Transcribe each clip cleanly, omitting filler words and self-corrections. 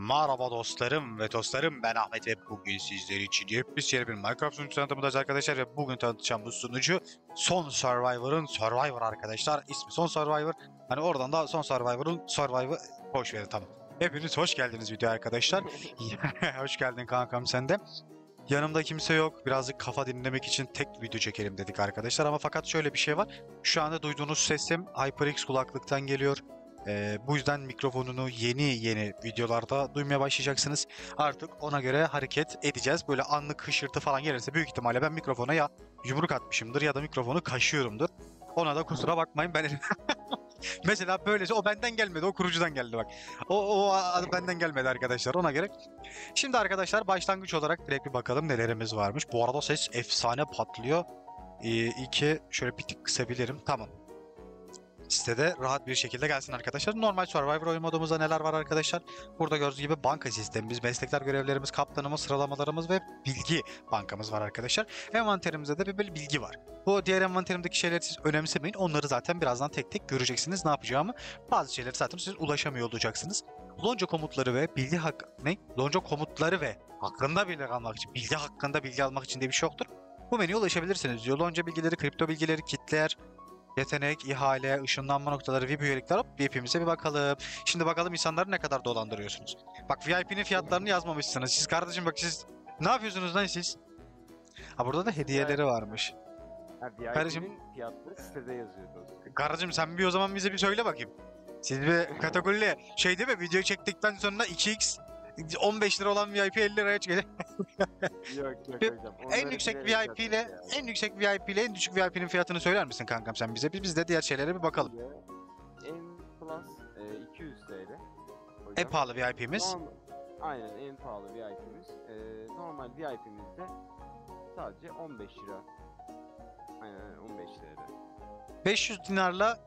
Merhaba dostlarım ve dostlarım, ben Ahmet ve bugün sizler için yepyeni bir Minecraft sunucu tanıtımındayız arkadaşlar ve bugün tanıtacağım bu sunucu Son Survivor'ın Survivor arkadaşlar. İsmi Son Survivor. Hani oradan da Son Survivor'ın Survivor, hoş verin, tamam. Hepiniz hoş geldiniz video arkadaşlar. Hoş geldin kankam, sen de. Yanımda kimse yok. Birazcık kafa dinlemek için tek video çekelim dedik arkadaşlar. Ama fakat şöyle bir şey var. Şu anda duyduğunuz sesim HyperX kulaklıktan geliyor. Bu yüzden mikrofonunu yeni videolarda duymaya başlayacaksınız. Artık ona göre hareket edeceğiz. Böyle anlık hışırtı falan gelirse büyük ihtimalle ben mikrofona ya yumruk atmışımdır ya da mikrofonu kaşıyorumdur. Ona da kusura bakmayın, ben mesela böylece o benden gelmedi, o kurucudan geldi bak. O benden gelmedi arkadaşlar, ona göre. Şimdi arkadaşlar başlangıç olarak direkt bir bakalım nelerimiz varmış. Bu arada ses efsane patlıyor. İki şöyle bir tık kısabilirim. Tamam. Sitede rahat bir şekilde gelsin arkadaşlar. Normal Survivor oyun modumuzda neler var arkadaşlar? Burada gördüğünüz gibi banka sistemimiz, meslekler, görevlerimiz, kaptanımız, sıralamalarımız ve bilgi bankamız var arkadaşlar. Envanterimizde de bir bilgi var. Bu diğer envanterimdeki şeyleri siz önemsemeyin. Onları zaten birazdan tek tek göreceksiniz ne yapacağımı. Bazı şeyleri zaten siz ulaşamıyor olacaksınız. Lonca komutları ve bilgi Lonca komutları ve hakkında bilgi almak için, bilgi hakkında bilgi almak için diye bir şey yoktur. Bu menüye ulaşabilirsiniz diyor. Lonca bilgileri, kripto bilgileri, kitler, yetenek, ihale, ışınlanma noktaları, VIP üyelikler. Hop, VIP'imize bir bakalım. Şimdi bakalım insanları ne kadar dolandırıyorsunuz. Bak, VIP'nin fiyatlarını yazmamışsınız. Siz kardeşim, bak siz ne yapıyorsunuz lan siz? Ha, burada da hediyeleri varmış. Kardeşim, VIP'nin fiyatları sitede yazıyor dostum. kardeşim sen bir o zaman bize bir söyle bakayım. Siz bir kategoriyle şey değil mi? Video çektikten sonra 2x 15 lira olan VIP 50 liraya çıkacak. Yok Bir- hocam. En yüksek VIP ile en düşük VIP'nin fiyatını söyler misin kankam sen bize? Biz de diğer şeylere bir bakalım. En plus 200 TL. Hocam. En pahalı VIP'miz. Aynen en pahalı VIP'miz. Normal VIP'mizde sadece 15 lira. Aynen 15 TL. 500 dinarla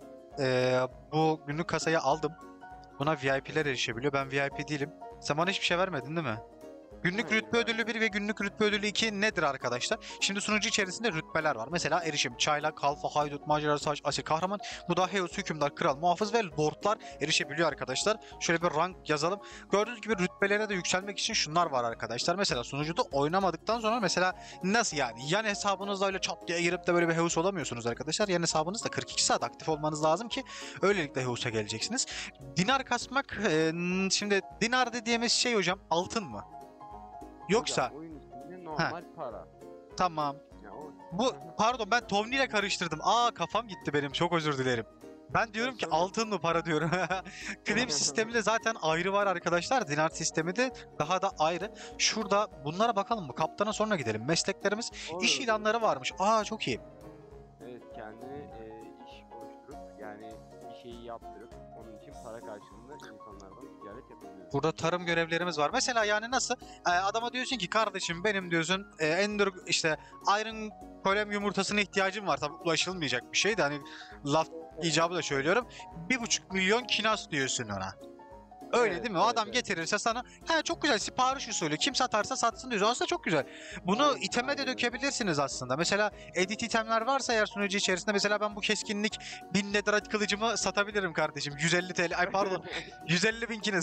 bu günlük kasayı aldım. Buna VIP'ler erişebiliyor. Ben VIP değilim. Sen bana hiçbir şey vermedin değil mi? Günlük Hayır, rütbe ödülü 1 ve günlük rütbe ödülü 2 nedir arkadaşlar? Şimdi sunucu içerisinde rütbeler var. Mesela erişim, çaylak, alfa, haydut, macera, saç, asil, kahraman, mudaheus, hükümdar, kral, muhafız ve lordlar erişebiliyor arkadaşlar. Şöyle bir rank yazalım. Gördüğünüz gibi rütbelere de yükselmek için şunlar var arkadaşlar. Mesela sunucuda oynamadıktan sonra mesela nasıl yani? Yan hesabınızla öyle çat diye girip de böyle bir heus olamıyorsunuz arkadaşlar. Yan hesabınızda 42 saat aktif olmanız lazım ki öylelikle heus'a geleceksiniz. Dinar kasmak, şimdi dinar dediğimiz şey hocam altın mı? Yoksa Hocam, oyun içinde normal para. tamam. Ya, o... Bu pardon, ben Tomni ile karıştırdım. Kafam gitti benim. Çok özür dilerim. Ben diyorum ki altın mı para diyorum. Claim sistemi de zaten ayrı var arkadaşlar. Dinar sistemi de daha da ayrı. Şurada bunlara bakalım mı? Kaptana sonra gidelim. Mesleklerimiz, iş Olur. ilanları varmış. Çok iyi. Evet, kendine iş oluşturup yani bir şeyi yaptırıp onun için para karşılığında insanlardan ticaret yapabiliyorsun. Burada tarım görevlerimiz var. Mesela yani nasıl? Adama diyorsun ki kardeşim benim diyorsun Ender işte Iron Golem yumurtasına ihtiyacım var. Tabii ulaşılmayacak bir şey de hani laf icabı da söylüyorum. 1,5 milyon kinas diyorsun ona. Öyle Evet, değil mi? O evet, adam evet. getirirse sana çok güzel sipariş usulü. Kim satarsa satsın diyorsun. Aslında çok güzel. Bunu Aynen, iteme de aynen. dökebilirsiniz aslında. Mesela edit itemler varsa eğer sunucu içerisinde, mesela ben bu keskinlik 1000 netherite kılıcımı satabilirim kardeşim. 150 TL. Ay pardon. 150 bin kines.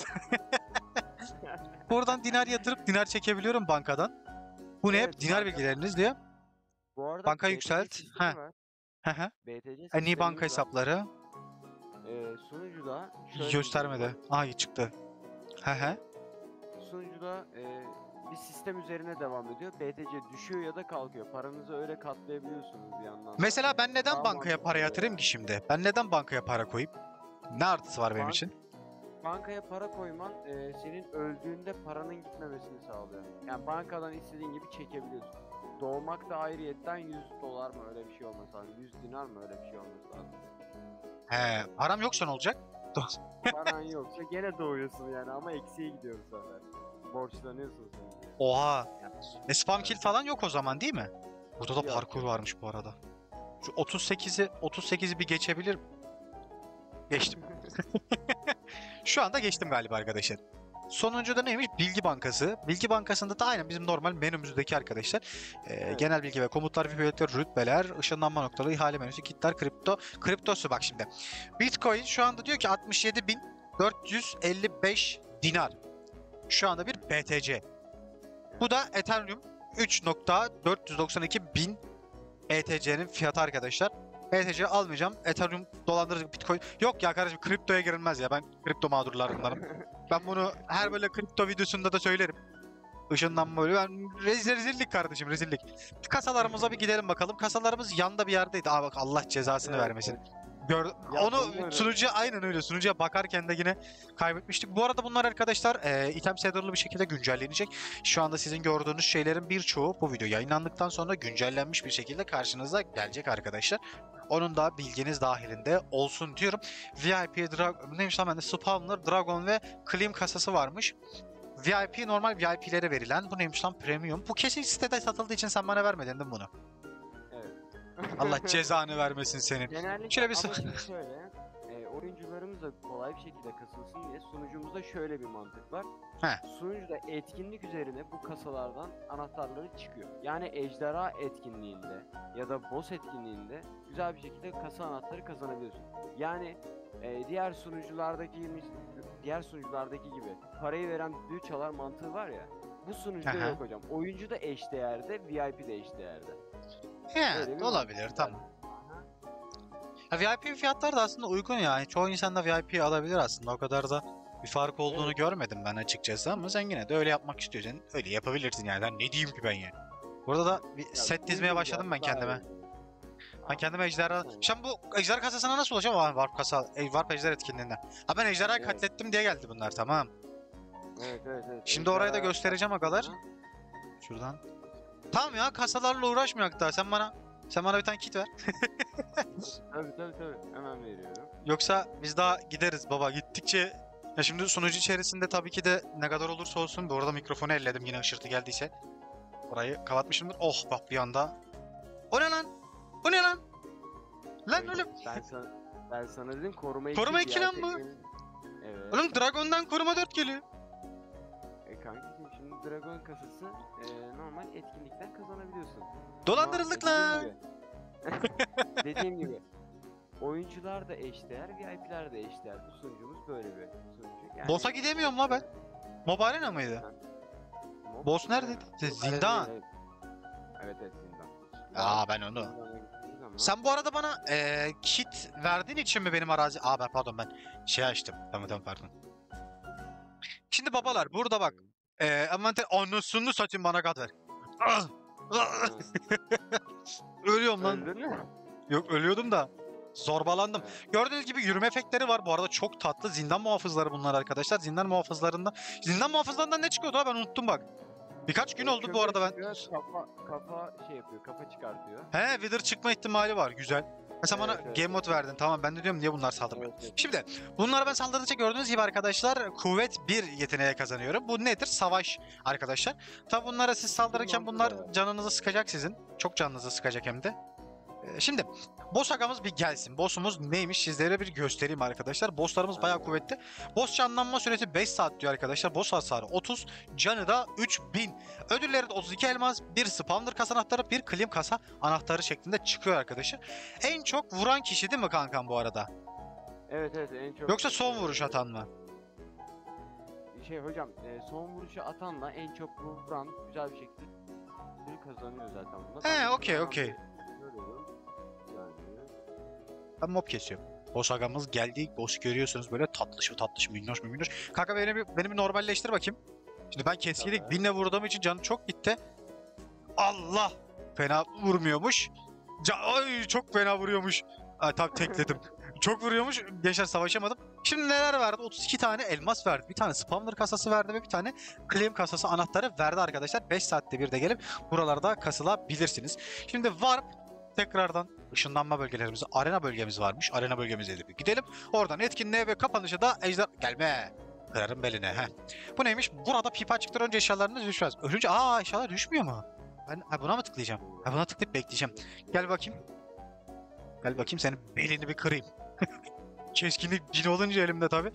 Buradan dinar yatırıp dinar çekebiliyorum bankadan. Bu ne? Evet, Dinar banka- bilgileriniz diyor. Bu arada Banka BTC yükselt. sistemi Heh. var. Hı hı. BTC En iyi sistemimiz banka var. hesapları. Sunucuda şöyle bir Göstermedi. durum var. İyi çıktı. Hı hı. Sunucuda bir sistem üzerine devam ediyor. BTC düşüyor ya da kalkıyor. Paranızı öyle katlayabiliyorsunuz bir yandan da. Mesela ben neden Daha bankaya para mantıklı yatırayım yani. ki şimdi? Ben neden bankaya para koyayım? Ne artısı var benim Bank- için? Bankaya para koyman senin öldüğünde paranın gitmemesini sağlıyor. Yani bankadan istediğin gibi çekebiliyorsun. Doğmak da ayrıyetten 100 dolar mı öyle bir şey olması lazım. 100 dinar mı öyle bir şey olması lazım. He, param yoksa ne olacak? Paran yoksa gene doğuyorsun yani ama eksiye gidiyor bu sefer. Borçlanıyorsun sen. Yani. Oha. Spam kill falan yok o zaman değil mi? Burada da Yok. parkur varmış bu arada. Şu 38'i bir geçebilir. Geçtim. Şu anda geçtim galiba arkadaşlar. Sonuncuda neymiş? Bilgi Bankası. Bilgi Bankası'nda da aynen bizim normal menümüzdeki arkadaşlar. Evet. Genel bilgi ve komutlar, VP'ler, rütbeler, ışınlanma noktaları, ihale menüsü, kitler, kripto. Kriptosu bak şimdi. Bitcoin şu anda diyor ki 67.455 dinar. şu anda bir BTC. Bu da Ethereum 3.492 bin BTC'nin fiyatı arkadaşlar. BTC almayacağım. Ethereum dolandırıcı Bitcoin. Yok ya kardeşim, kriptoya girilmez ya. Ben kripto mağdurlarındanım. Ben bunu her böyle kripto videosunda da söylerim. Işınlanma böyle. Ben rezillik kardeşim, rezillik. Kasalarımıza bir gidelim bakalım. Kasalarımız yanda bir yerdeydi. Aa bak, Allah cezasını Evet, vermesin. Ya Onu bunları- sunucuya, aynen öyle, sunucuya bakarken de yine kaybetmiştik. Bu arada bunlar arkadaşlar item shader'lı bir şekilde güncellenecek. Şu anda sizin gördüğünüz şeylerin birçoğu bu video yayınlandıktan sonra güncellenmiş bir şekilde karşınıza gelecek arkadaşlar. Onun da bilginiz dahilinde olsun diyorum. VIP neymiş lan bende? Spawner, Dragon ve Claim kasası varmış. VIP normal VIP'lere verilen. Bu neymiş lan? Premium. Bu kesin sitede satıldığı için sen bana vermedin değil mi bunu? Evet. Allah cezanı vermesin senin. Genellikle Şöyle bir ama şimdi şöyle, oyuncularımız da kolay bir şekilde kasılsın diye sunucumuzda şöyle bir mantık var. He. Sunucuda etkinlik üzerine bu kasalardan anahtarları çıkıyor. Yani ejderha etkinliğinde ya da boss etkinliğinde güzel bir şekilde kasa anahtarı kazanabiliyorsun. Yani diğer sunuculardaki gibi parayı veren düdüğü çalar mantığı var ya. Bu sunucuda Aha. yok hocam. Oyuncu da eşdeğerde, VIP de eşdeğerde. He, Öyle bir olabilir, mantık tamam. var. Ya VIP fiyatları da aslında uygun yani. Çoğu insan da VIP alabilir aslında. O kadar da bir fark olduğunu Evet. görmedim ben açıkçası, ama sen yine de öyle yapmak istiyorsan öyle yapabilirsin yani. Ben ne diyeyim ki ben ya. Burada da bir Ya set dizmeye uygun başladım ben fiyatlar kendime. öyle. Ben kendime ejderha... Aynen. Şimdi bu ejderha kasasına nasıl ulaşacağım? Aa, Warp kasa, Warp ejder etkinliğinde. Ha, ben ejderhayı Evet. katlettim diye geldi bunlar, tamam. Evet. Şimdi orayı da Ejderha göstereceğim agalar. kasasına- Şuradan. Tamam ya, kasalarla uğraşmayak daha. Sen bana bir tane kit ver. Tabii. Hemen veriyorum. Yoksa biz daha gideriz baba. Gittikçe... Ya şimdi sunucu içerisinde tabii ki de ne kadar olursa olsun. Bu arada mikrofonu elledim yine ışırtı geldiyse. Orayı kapatmışımdır. Oh bak, bir anda. O ne lan? O ne lan? Lan oğlum. Ben sana dedim koruma 2. Koruma iki lan bu. Evet. Oğlum Dragon'dan koruma 4 geliyor. Kankacığım şimdi Dragon kasası normal etkinlikten kazanabiliyorsun. Dolandırıldık Ama lan. dediğim gibi oyuncular da eşdeğer, VIP'ler de eşdeğer. Bu sunucumuz böyle bir sunucu. Yani, Boss'a gidemiyorum la ben. Mob Arena mıydı? Boss nerede? Zindan. Evet zindan. Aa, ben onu. Zindana gittiğiniz zaman- Sen bu arada bana kit verdiğin için mi benim arazi... Aa ben pardon, ben şey açtım. Tamam pardon. Şimdi babalar burada bak. Envanter anasını satayım, bana kat ver. Ah! Ah! Ölüyorum lan. Öldün mü? Yok, ölüyordum da. Zorbalandım. Gördüğünüz gibi yürüme efektleri var. Bu arada çok tatlı. Zindan muhafızları bunlar arkadaşlar. Zindan muhafızlarından ne çıkıyordu ha, ben unuttum bak. Birkaç gün oldu bu arada ben. Kafa şey yapıyor, kafa çıkartıyor. He, Wither çıkma ihtimali var. Güzel. Mesela bana Evet. game mode verdin. Tamam, ben de diyorum niye bunlar saldırmıyor. Evet. Şimdi bunlara ben saldırdıkça gördüğünüz gibi arkadaşlar kuvvet 1 yeteneğe kazanıyorum. Bu nedir? Savaş arkadaşlar. Tabi bunlara siz saldırırken bunlar mantıklı. canınızı sıkacak sizin. Çok canınızı sıkacak hem de. Şimdi boss agamız bir gelsin. Boss'umuz neymiş sizlere bir göstereyim arkadaşlar. Boss'larımız bayağı kuvvetli. Boss canlanma süresi 5 saat diyor arkadaşlar. Boss hasarı 30, canı da 3000. Ödülleri de 32 elmas, bir spawner kasa anahtarı, bir claim kasa anahtarı şeklinde çıkıyor arkadaşlar. En çok vuran kişi değil mi kankam bu arada? Evet en çok. Yoksa son vuruş atan mı? Hocam son vuruşu atanla en çok vuran güzel bir şekilde kazanıyor zaten bunda. He, Ben okey. görüyorum. Yani Ben mob kesiyorum. Boss agamız geldi. Boss görüyorsunuz böyle tatlış minnoş. Kanka beni bir normalleştir bakayım. Şimdi ben keskilik Tabii. 1000'le vurduğum için canı çok gitti. Allah! Fena vurmuyormuş. Ay, çok fena vuruyormuş. Ay, tam tekledim. Çok vuruyormuş. Gençler, savaşamadım. Şimdi neler verdi? 32 tane elmas verdi. Bir tane spawner kasası verdi ve bir tane claim kasası anahtarı verdi arkadaşlar. 5 saatte bir de gelip buralarda kasılabilirsiniz. Şimdi Warp tekrardan ışınlanma bölgelerimiz, arena bölgemiz varmış. Arena bölgemize de bir gidelim. Oradan etkinliğe ve kapanışa da ejder... Gelme! Kırarım beline. Heh. Bu neymiş? Burada pipa açıktan önce eşyalarınız düşmez. Ölünce eşyalar düşmüyor mu? Ben buna mı tıklayacağım? Buna tıklayıp bekleyeceğim. Gel bakayım. Gel bakayım, senin belini bir kırayım. Keskinlik 1000 olunca elimde tabi.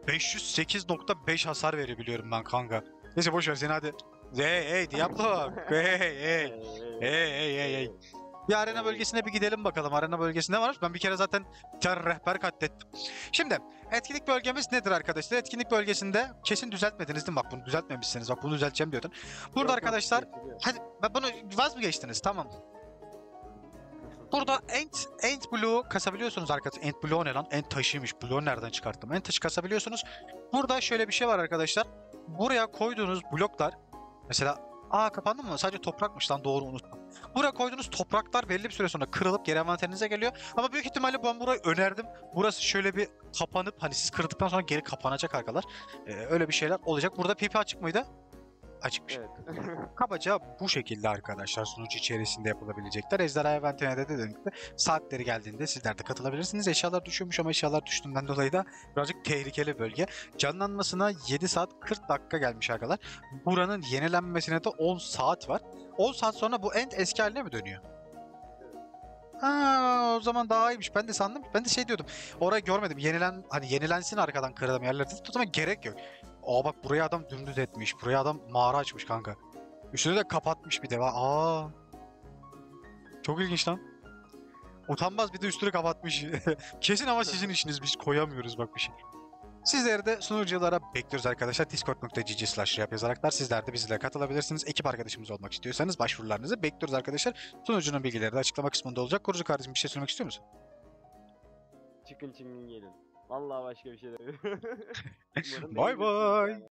508.5 hasar veriyor biliyorum ben kanka. Neyse boş ver seni hadi. Hey Diablo. Hey. Bir arena bölgesine bir gidelim bakalım. Arena bölgesinde ne varmış? Ben bir kere zaten bir tane rehber katlettim. Şimdi etkinlik bölgemiz nedir arkadaşlar? Etkinlik bölgesinde kesin düzeltmediniz değil mi? Bak bunu düzeltmemişsiniz. Bak bunu düzelteceğim diyordun. Burada Yok, yok, arkadaşlar getiriyor. hadi bunu vaz mı geçtiniz? Tamam. Burada Ent Blue kasabiliyorsunuz arkadaşlar. Ent Blue ne lan? Ent taşıymış. Blue nereden çıkarttım? Ent taşı kasabiliyorsunuz. Burada şöyle bir şey var arkadaşlar. Buraya koyduğunuz bloklar mesela kapandı mı? Sadece toprakmış lan, doğru unuttum. Buraya koyduğunuz topraklar belli bir süre sonra kırılıp geri envanterinize geliyor. Ama büyük ihtimalle ben burayı önerdim. Burası şöyle bir kapanıp hani siz kırdıktan sonra geri kapanacak arkadaşlar. Öyle bir şeyler olacak. Burada pipi açık mıydı? Açıkmış. Evet. Kabaca bu şekilde arkadaşlar sunucu içerisinde yapılabilecekler. Ejderha Eventine de dediğim gibi saatleri geldiğinde sizler de katılabilirsiniz. Eşyalar düşüyormuş ama eşyalar düştüğünden dolayı da birazcık tehlikeli bölge. Canlanmasına 7 saat 40 dakika gelmiş arkadaşlar. Buranın yenilenmesine de 10 saat var. 10 saat sonra bu end eski haline mi dönüyor? Ha, o zaman daha iyiymiş. Ben de sandım. Ben de şey diyordum. Orayı görmedim. Yenilensin arkadan kırılan yerlerde. O zaman gerek yok. Bak buraya adam dümdüz etmiş. Buraya adam mağara açmış kanka. Üstünü de kapatmış bir de. Çok ilginç lan. Utanmaz bir de üstünü kapatmış. Kesin ama sizin işiniz. Biz koyamıyoruz bak bir şey. Sizleri de sunuculara bekliyoruz arkadaşlar. Discord.gg/rap yazaraklar sizler de bizlere katılabilirsiniz. Ekip arkadaşımız olmak istiyorsanız başvurularınızı bekliyoruz arkadaşlar. Sunucunun bilgileri de açıklama kısmında olacak. Kurucu kardeşim bir şey söylemek istiyor musun? Çıkın gelin. Vallahi başka bir şey demiyorum. Umarım Bay beğenirsiniz bay. yani.